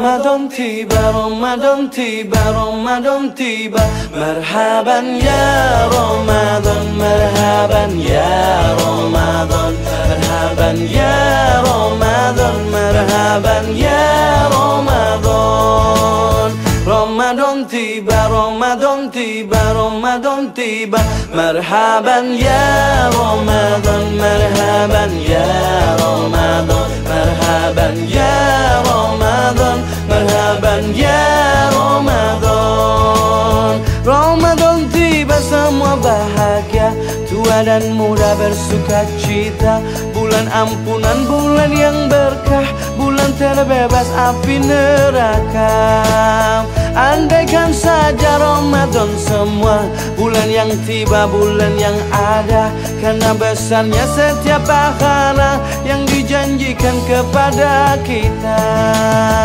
Ramadan tiba, Ramadan tiba, Ramadan tiba. Marhaban ya Ramadan, marhaban ya Ramadan, marhaban ya Ramadan, marhaban ya Ramadan. Ramadan tiba, Ramadan tiba, Ramadan tiba. Marhaban ya Ramadan, marhaban ya Ramadan, marhaban ya Ramadan, marhaban ya Ramadan. Ramadan tiba, semua bahagia, tua dan muda bersuka cita. Bulan ampunan, bulan yang berkah, bulan terbebas api neraka. Andaikan saja Ramadan semua, bulan yang tiba, bulan yang ada. Karena besarnya setiap pahala yang dijanjikan kepada kita.